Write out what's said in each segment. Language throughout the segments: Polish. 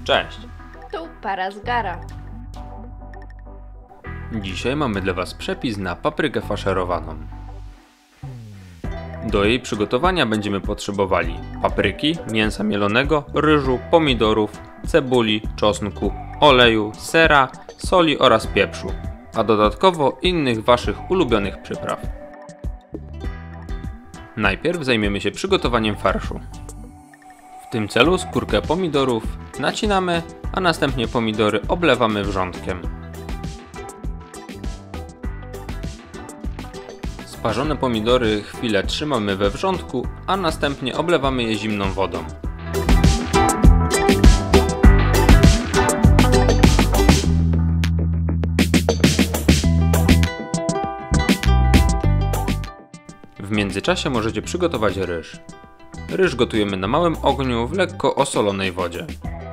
Cześć! Tu Parazgara. Dzisiaj mamy dla Was przepis na paprykę faszerowaną. Do jej przygotowania będziemy potrzebowali papryki, mięsa mielonego, ryżu, pomidorów, cebuli, czosnku, oleju, sera, soli oraz pieprzu, a dodatkowo innych Waszych ulubionych przypraw. Najpierw zajmiemy się przygotowaniem farszu. W tym celu skórkę pomidorów nacinamy, a następnie pomidory oblewamy wrzątkiem. Sparzone pomidory chwilę trzymamy we wrzątku, a następnie oblewamy je zimną wodą. W międzyczasie możecie przygotować ryż. Ryż gotujemy na małym ogniu w lekko osolonej wodzie.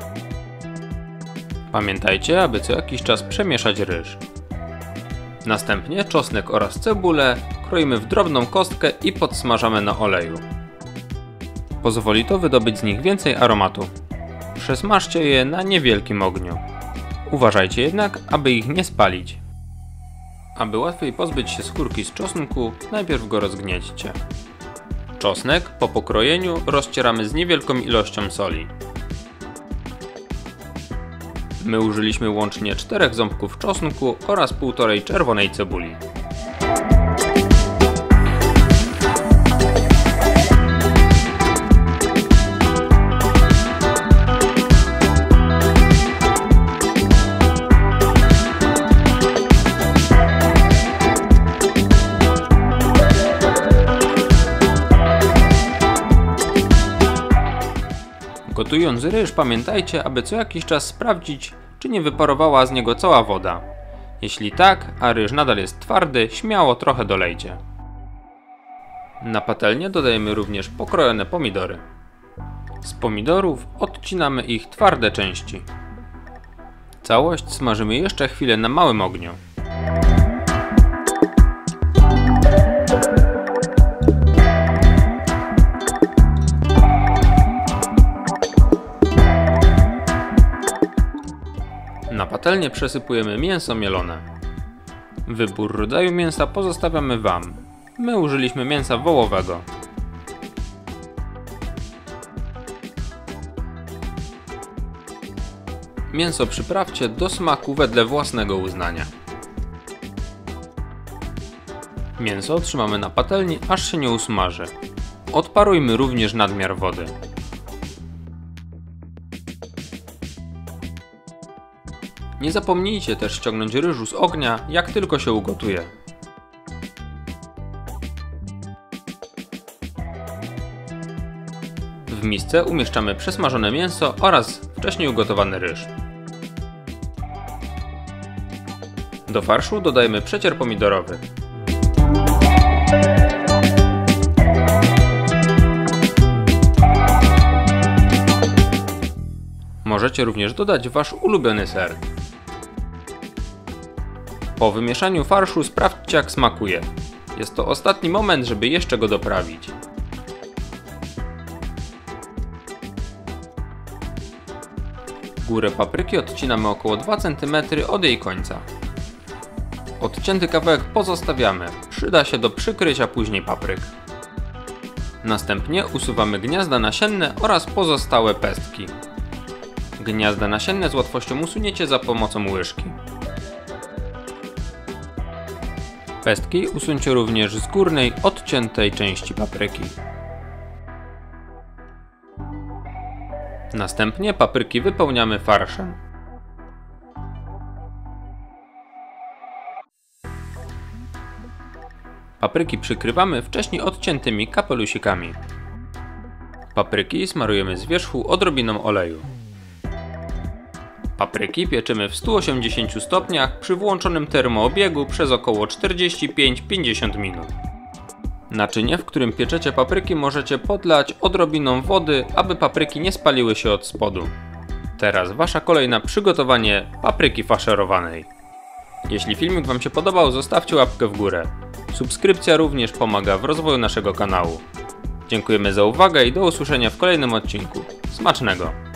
Pamiętajcie, aby co jakiś czas przemieszać ryż. Następnie czosnek oraz cebulę kroimy w drobną kostkę i podsmażamy na oleju. Pozwoli to wydobyć z nich więcej aromatu. Przesmażcie je na niewielkim ogniu. Uważajcie jednak, aby ich nie spalić. Aby łatwiej pozbyć się skórki z czosnku, najpierw go rozgniećcie. Czosnek po pokrojeniu rozcieramy z niewielką ilością soli. My użyliśmy łącznie 4 ząbków czosnku oraz 1,5 czerwonej cebuli. Gotując ryż, pamiętajcie, aby co jakiś czas sprawdzić, czy nie wyparowała z niego cała woda. Jeśli tak, a ryż nadal jest twardy, śmiało trochę dolejcie. Na patelnię dodajemy również pokrojone pomidory. Z pomidorów odcinamy ich twarde części. Całość smażymy jeszcze chwilę na małym ogniu. Na patelnię przesypujemy mięso mielone. Wybór rodzaju mięsa pozostawiamy Wam. My użyliśmy mięsa wołowego. Mięso przyprawcie do smaku wedle własnego uznania. Mięso trzymamy na patelni, aż się nie usmaży. Odparujmy również nadmiar wody. Nie zapomnijcie też ściągnąć ryżu z ognia, jak tylko się ugotuje. W misce umieszczamy przesmażone mięso oraz wcześniej ugotowany ryż. Do farszu dodajemy przecier pomidorowy. Możecie również dodać Wasz ulubiony ser. Po wymieszaniu farszu sprawdźcie, jak smakuje. Jest to ostatni moment, żeby jeszcze go doprawić. Górę papryki odcinamy około 2 cm od jej końca. Odcięty kawałek pozostawiamy, przyda się do przykrycia później papryk. Następnie usuwamy gniazda nasienne oraz pozostałe pestki. Gniazda nasienne z łatwością usuniecie za pomocą łyżki. Pestki usuńcie również z górnej, odciętej części papryki. Następnie papryki wypełniamy farszem. Papryki przykrywamy wcześniej odciętymi kapelusikami. Papryki smarujemy z wierzchu odrobiną oleju. Papryki pieczymy w 180 stopniach przy włączonym termoobiegu przez około 45-50 minut. Naczynie, w którym pieczecie papryki, możecie podlać odrobiną wody, aby papryki nie spaliły się od spodu. Teraz Wasza kolej na przygotowanie papryki faszerowanej. Jeśli filmik Wam się podobał, zostawcie łapkę w górę. Subskrypcja również pomaga w rozwoju naszego kanału. Dziękujemy za uwagę i do usłyszenia w kolejnym odcinku. Smacznego!